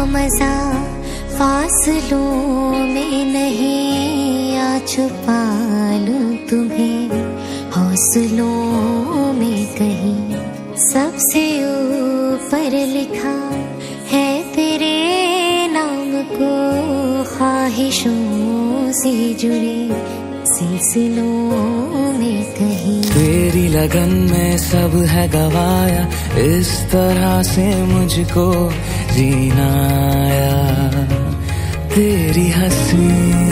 मजा फासलों में नहीं, आ छुपा लूं तुम्हें हौसलों में कहीं। सबसे ऊपर लिखा है तेरे नाम को, ख्वाहिशों से जुड़े सिलसिलों में कहीं। तेरी लगन में सब है गवाया, इस तरह से मुझको जीना आया। तेरी हंसी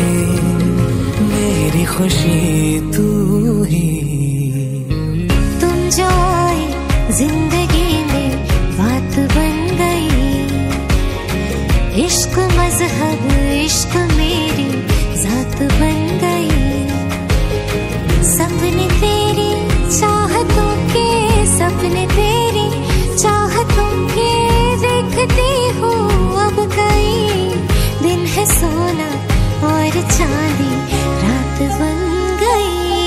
मेरी खुशी तू ही। तुम जो आए जिंदगी में बात बन गई, इश्क मजहब इश्क मेरी जात बन गई। सपने तेरी चाहतों के, सपने तेरी चाहतों के देखती हूँ अब कई। दिन है सोना और चांदी रात बन गई।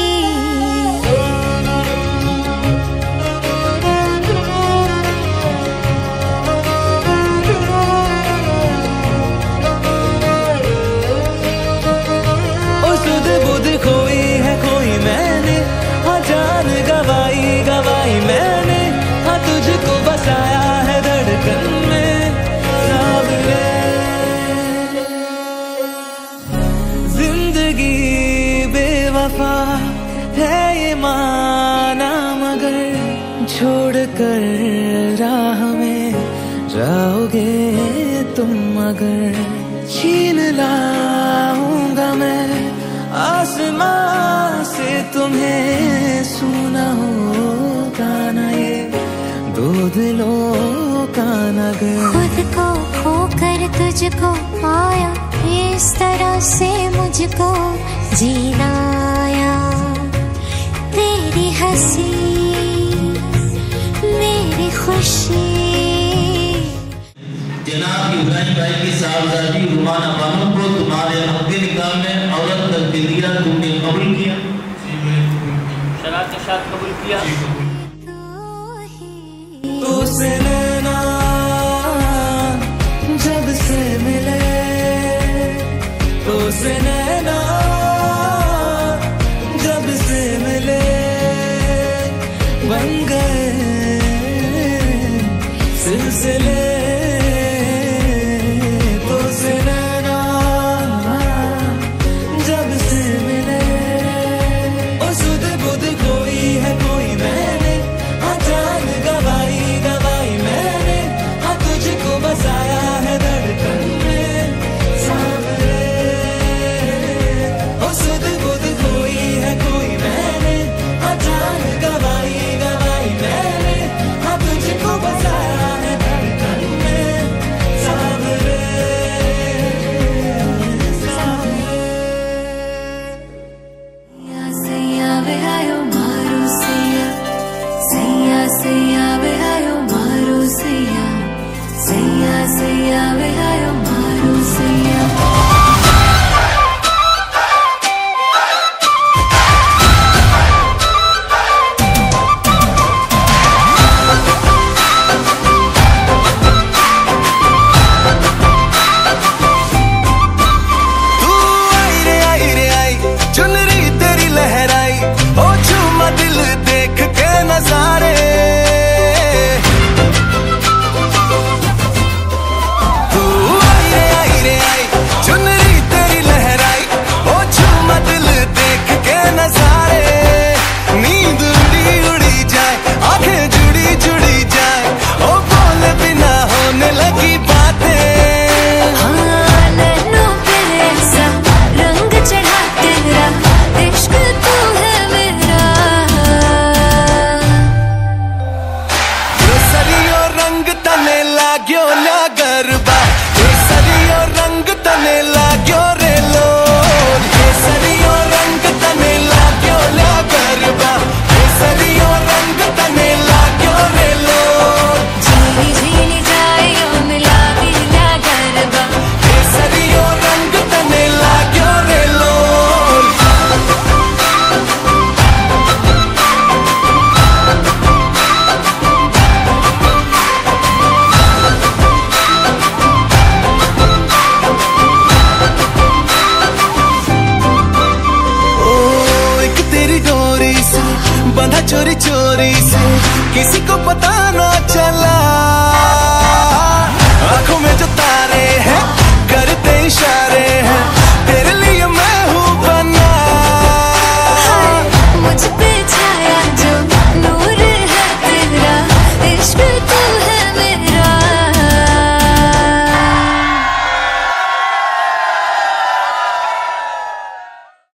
ओ सुध बुध खोई है कोई मैंने, हाँ जान गवाई गवाई मैंने, हाँ तुझको बसाया है धड़कन में सावरे। जिंदगी बेवफा है ये माना, मगर छोड़ कर राह में जाओगे तुम अगर। छीन लाऊंगा मैं आसमां से तुम्हें, सुना होगा ना ये दो दिलों का नगर। खुद को खोकर तुझको पाया, इस तरह से मुझको जीना आया। तेरी हंसी मेरी खुशी। जनाब इब्राहिम भाई की साहबजादी रुमाना बानो को तुम्हारे हक़ निकाह में औरत करके दिया, तुमने कबूल किया? शरात के साथ कबूल किया। तो से नैना जब से मिले, तो से नैना जब से मिले, बन गए सिलसिले। तो से नैना जब से मिले, ओ सुध बुध कोई है कोई मैंने, हाँ जान गवाई गवाई मैंने, हाँ तुझको बसाया है धड़कन में सावरे। ओ सुध बुध कोई है कोई मैंने, हाँ जान गवाई गवाई मैंने, हाँ तुझको बसाया है धड़कन में सावरे सावरे। सैया वे आयो मारो सैया, सैया सैया वे आयो मारो सैया, सैया सैया वे आयो मारो सैया। तू आई रे आई रे आई, चुनरी तेरी लहराई, ओ झूमा दिल देख के नजारे। तू आई रे आई, चुनरी तेरी लहराई, ओ झूमा दिल देख के नजारे। नींद उड़ी उड़ी जाए, आंखें जुड़ी जुड़ी जाए, ओ बोले बिना होने लगी बातें। रंग चढ़ा तेरा इश्क तू है मेरा। केसरियो रंग तने लाग्यो ला गरबा, केसरियो रंग तने लाग्यो रे लोल। केसरियो रंग तने लाग्यो ला गरबा, केसरियो रंग तने लाग्यो रे लोल। झीली झीली जाए यो मिला दिला गरबा, केसरियो रंग तने लाग्यो रे लोल। चोरी चोरी से, किसी को पता ना